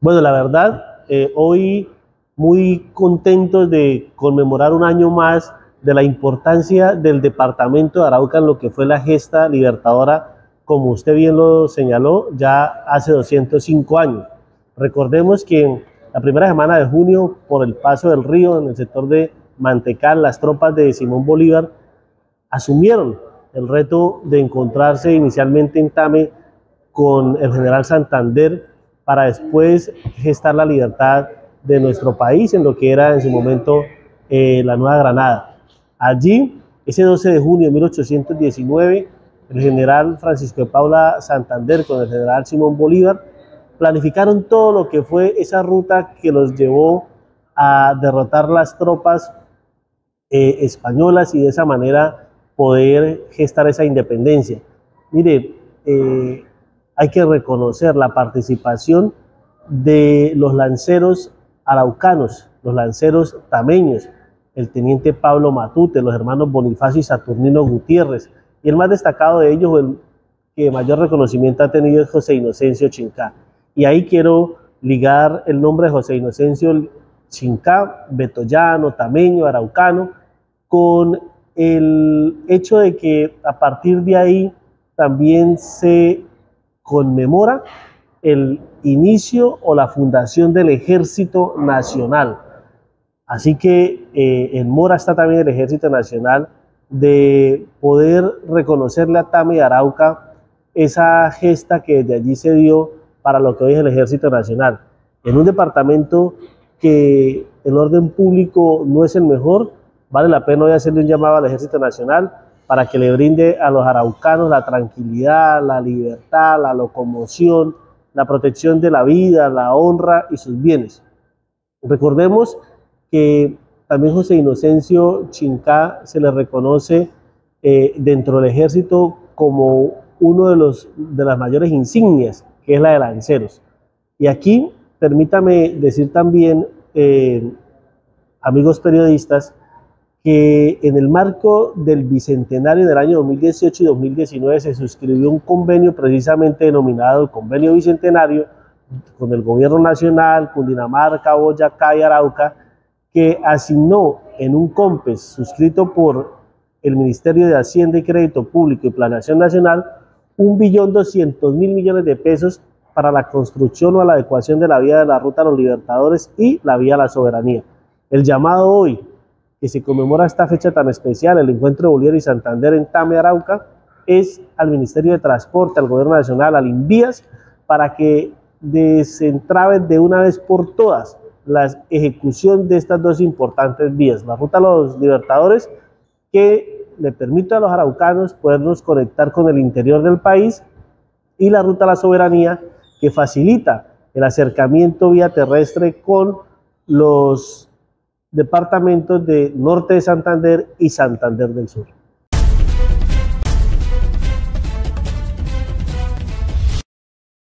Bueno, la verdad, hoy muy contentos de conmemorar un año más de la importancia del departamento de Arauca en lo que fue la gesta libertadora, como usted bien lo señaló, ya hace 205 años. Recordemos que en la primera semana de junio, por el paso del río en el sector de Mantecal, las tropas de Simón Bolívar asumieron el reto de encontrarse inicialmente en Tame con el general Santander para después gestar la libertad de nuestro país en lo que era en su momento la Nueva Granada. Allí, ese 12 de junio de 1819, el general Francisco de Paula Santander con el general Simón Bolívar planificaron todo lo que fue esa ruta que los llevó a derrotar las tropas españolas y de esa manera poder gestar esa independencia. Mire, hay que reconocer la participación de los lanceros araucanos, los lanceros tameños, el teniente Pablo Matute, los hermanos Bonifacio y Saturnino Gutiérrez, y el más destacado de ellos, el que mayor reconocimiento ha tenido, es José Inocencio Chincá. Y ahí quiero ligar el nombre de José Inocencio Chincá, betoyano, tameño, araucano, con el hecho de que a partir de ahí también se conmemora el inicio o la fundación del Ejército Nacional. Así que en Mora está también el Ejército Nacional, de poder reconocerle a Tame y Arauca esa gesta que desde allí se dio para lo que hoy es el Ejército Nacional. En un departamento que el orden público no es el mejor, vale la pena hoy hacerle un llamado al Ejército Nacional para que le brinde a los araucanos la tranquilidad, la libertad, la locomoción, la protección de la vida, la honra y sus bienes. Recordemos que también José Inocencio Chincá se le reconoce dentro del ejército como uno de las mayores insignias, que es la de lanceros. Y aquí, permítame decir también, amigos periodistas, que en el marco del bicentenario del año 2018 y 2019 se suscribió un convenio precisamente denominado el Convenio Bicentenario con el Gobierno Nacional, Cundinamarca, Boyacá y Arauca, que asignó en un COMPES suscrito por el Ministerio de Hacienda y Crédito Público y Planeación Nacional 1.200.000 millones de pesos para la construcción o la adecuación de la vía de la Ruta a los Libertadores y la vía a la soberanía. El llamado hoy, que se conmemora esta fecha tan especial, el encuentro de Bolívar y Santander en Tame, Arauca, es al Ministerio de Transporte, al Gobierno Nacional, al INVÍAS, para que desentraben de una vez por todas la ejecución de estas dos importantes vías, la Ruta a los Libertadores, que le permite a los araucanos podernos conectar con el interior del país, y la Ruta a la Soberanía, que facilita el acercamiento vía terrestre con los departamentos de Norte de Santander y Santander del Sur.